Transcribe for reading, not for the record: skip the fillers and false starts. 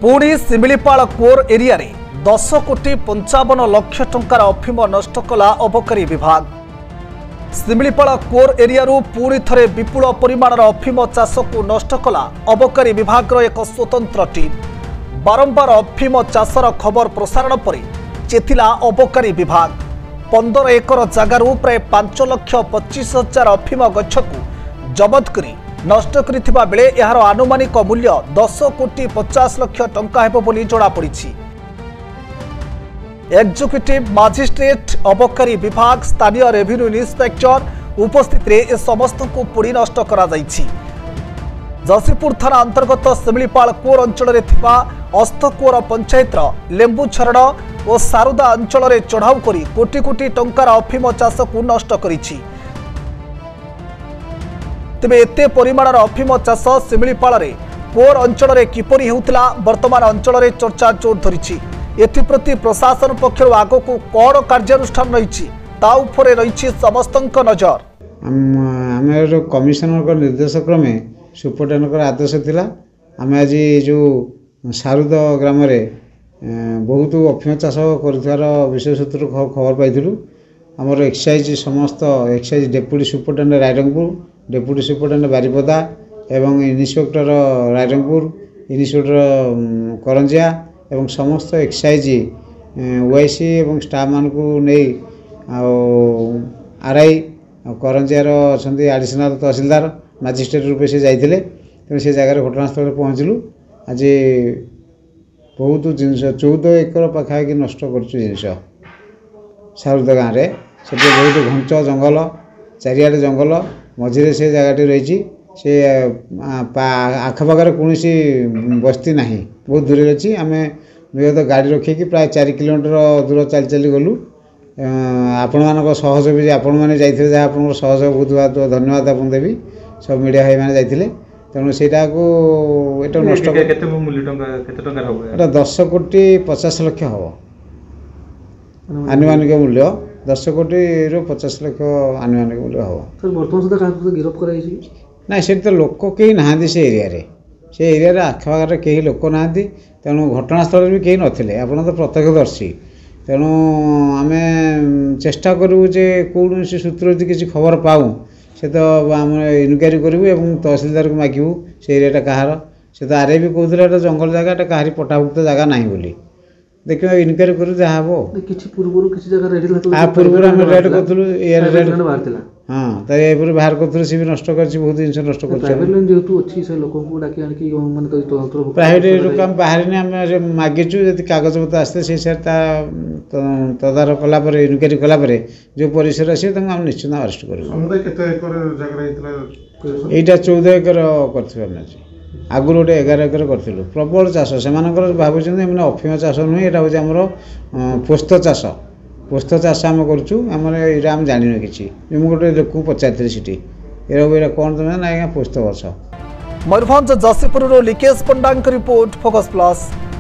पुणी Similipal core area रे 10 कोटी 55 लाख टंकार अफिम नष्ट कला अबकारी विभाग। सिमिलीपाल कोर एरिया पुणी थरे विपुल परिमाणर अफिम चाष को नष्ट कला अबकारी विभाग एक स्वतंत्र टीम। बारंबार अफिम चाषर खबर प्रसारण पर चेतिला अबकारी विभाग। 15 एकर जगार प्राय 5,25,000 अफिम गछ को जबत करी नष्ट करिथिबा बेले एहार आनुमानिक मूल्य 10 कोटी 50 लाख टंका हेबो बोली जणा पड़िछि। एक्जिक्यूटिव मजिस्ट्रेट अबकारी विभाग स्थानीय रेवेन्यू इन्स्पेक्टर उपस्थित रे ए समस्त को पोड़ी नष्ट करा जाइछि। जसीपुर थाना अंतर्गत सिमिलीपाल कोर अंचल रे थिबा अस्तकोर पंचायतर लेंबुछरण और सारुदा अंचल रे चढ़ाऊ करी कोटी कोटी टंकार अफिम चाष को नष्ट करिछि। तेबे एते परिमाणर अफिम चाष सिमिलीपाल रे कोर अंचल रे किपरि हेउतला वर्तमान अंचल रे चर्चा जोर धरिछि। एथिप्रति प्रशासन पक्षर आग को कौन कार्यानुष्ठान रही रही समस्त नजर। आम कमिशनर निर्देश क्रमे सुपरटेडेंट आदेश थिला आम आज जो सारुद ग्राम बहुत अफिम चाष कर विशेष सूत्र खबर पाइलु। आमर एक्साइज समस्त excise deputy superintendent Rairangpur, deputy superintendent Baripada एवं इन्स्पेक्टर रायरंगपुर, इन्स्पेक्टर करंजिया एवं समस्त एक्साइज ओआईसी एवं स्टाफ मान को नहीं आरआई करंजियार अच्छा एडिशनल तहसीलदार मजिस्ट्रेट रूपे से जाते तेणु से जगह घटनास्थल पहुँचलु। आज बहुत जिनस 14 एकर पाखापाखि नष्ट कर जिनस सारुद गाँव में से बहुत घंच जंगल चारिआडे जंगल मझे से जगह रही से आखपाखे कौन बस्ती ना बहुत दूर अच्छी। आम विगत गाड़ी रखिकी प्राय 4 किलोमीटर दूर चली चली गलु। आपण मान सहयोग भी आपण मैंने जाइए जहाँ आप सहयोग बहुत बहुत धन्यवाद आपको देवी। सब मीडिया भाई मैंने जाइए तेणु सेटा को एटा नष्ट एटा 10 कोटी 50 लाख हम आनुमानिक मूल्य 10 कोटी 50 लाख आनुमानिक मूल्य हम। बर्तमान गिरफ कर ना से तो लोक कहीं ना से एरिया आखपाखे कहीं लोक ना तेणु घटनास्थल भी कहीं नथिले आपण तो प्रत्यक्षदर्शी। तेणु आम चेष्टा करूँ जे कौन सूत्र किसी खबर पाऊँ से तो आम इनक्वारी करूँ तहसीलदार को मागू से एरिया कहार से तो आरआई भी कहते जंगल जगह कहारी पट्टाभुक्त जगह ना बोली देखिए इनक्वारी करूँ जहाँ हम पूर्व आम रेड करूँ। हाँ तो ये बाहर कर सी भी नष्ट कर बहुत जिन नष्ट कर प्राइवेट लोक आम बाहर आम मागिचु जब कागज पत्र आसते से तदारख कलापर इनक्वारी कलापर जो परिसर आस निश्चित अरेस्ट कर। यहाँ 14 एकर कर आगुरी गोटे 11 एकर करूँ प्रबल चाष से भावुँ मैंने अफिम चाष नुहे यहाँ हूँ आम पोस्त चाष पोस्त चाष आम करें जान कि गोटे लोक पचारि सीटी ये कौन तुम ना पोस्त वर्ष। Mayurbhanj Jashipur Likesh Panda report focus plus.